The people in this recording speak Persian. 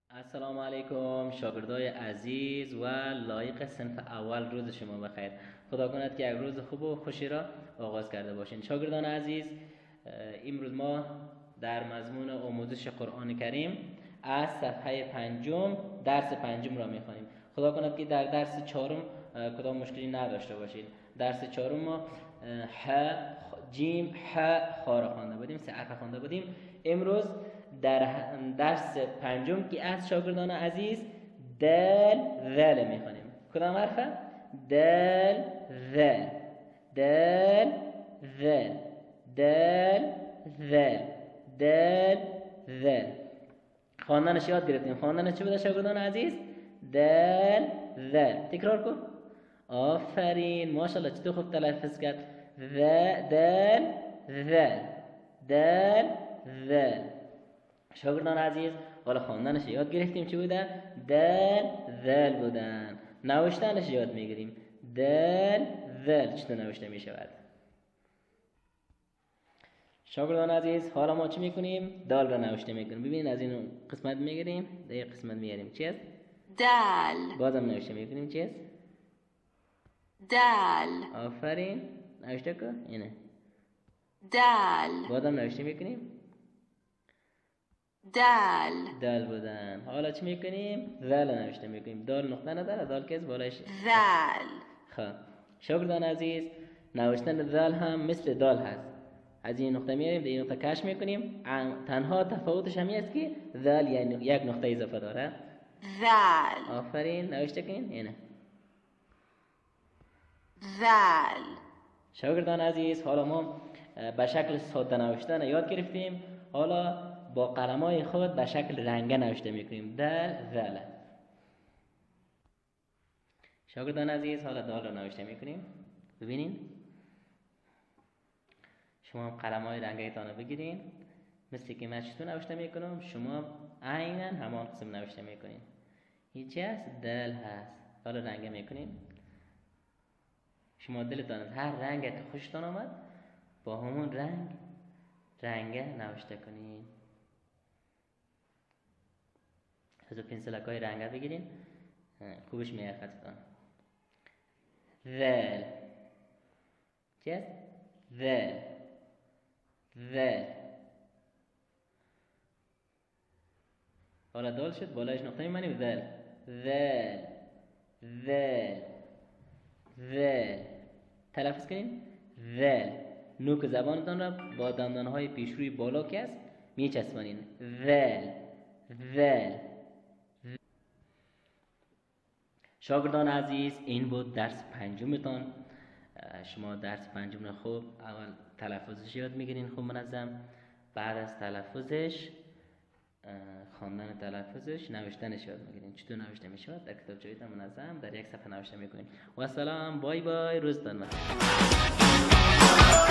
السلام علیکم شاگردای عزیز و لایق صنف اول، روز شما بخیر. خدا کند که یک روز خوب و خوشی را آغاز کرده باشین. شاگردان عزیز، امروز ما در مضمون آموزش قرآن کریم از صفحه 5 درس 5 را میخوانیم. خدا کند که در درس 4 کدام مشکلی نداشته باشید. درس 4 ما ح جیم ح خا را خوانده بودیم، سه حرف خوانده بودیم. امروز در درس 5 که از شاگردان عزیز دال ذل میخوانیم. کدام حرفه؟ دال ذل، دال ذل، دال ذل، دال ذل. خواندنش یاد گرفتیم. خواندنش چی بوده شاگردان عزیز؟ دال ذل. تکرار کن. آفرین، ماشاءالله چطور خوب تلفظ کرد. دال ذل، دال ذل. شاگردان عزیز، حالا خواندنش یاد گرفتیم چی بوده؟ دال ذل بودن. نوشتنش یاد میگیریم. دال ذل چطور نوشته میشود؟ شاگردان عزیز، حالا ما چی میکنیم؟ دال را نوشته میکنیم. ببین از این قسمت میگیریم، در این قسمت میگیریم. چی است؟ دال. بازم نوشته میکنیم. چی است؟ دال. آفرین، نوشته کن. اینه دال. بازم نوشته میکنیم. دال. دال بودن. حالا چی میکنیم؟ ذل نوشته میکنیم. دال نقطه نداره، دال که از بالایش. ذل. خب شاگردان عزیز، نوشتن ذل هم مثل دال هست. از این نقطه میاریم، در این نقطه کش میکنیم. تنها تفاوتش همی است که ذل یعنی یک نقطه اضافه داره. ذل. آفرین، نوشته کن. اینه ذل. شاگردان عزیز، حالا ما به شکل ساده نوشتن یاد گرفتیم. حالا با قلمای خود به شکل رنگه نوشته میکنیم. دال ذل. شاگردان عزیز، حالا دال رو نوشته میکنیم. ببینین شما قلمای رنگی تانو بگیرین، مثل که من چطور نوشته میکنم شما عیناً همان قسم نوشته میکنین. این چی هست؟ دال هست. حالا رنگه میکنین. شما دلتان از هر رنگ که خوشتان آمد با همون رنگه نوشته کنین. از پنسلکای رنگه بگیرین، خوبش میاد خطتان. ذل. چی است؟ ذل، ذل. حالا دال شد، بالایش نقطه میمانیم. ذل، ذل، ذل، ذل. تلفظ کنین. ذل. نوک زبانتان را با دندانهای پیشروی بالا که است میچسبانین. ذل، ذل. شاگردان عزیز، این بود درس 5 تان. شما درس 5 را خوب اول تلفظش یاد میگیرین، خوب منظم. بعد از تلفظش، خواندن تلفظش، نوشتنش یاد میگیرین. چطور نوشته میشود؟ در کتابچه‌تان منظم در یک صفحه نوشته میکنین. و سلام، بای بای، روزتان بخیر.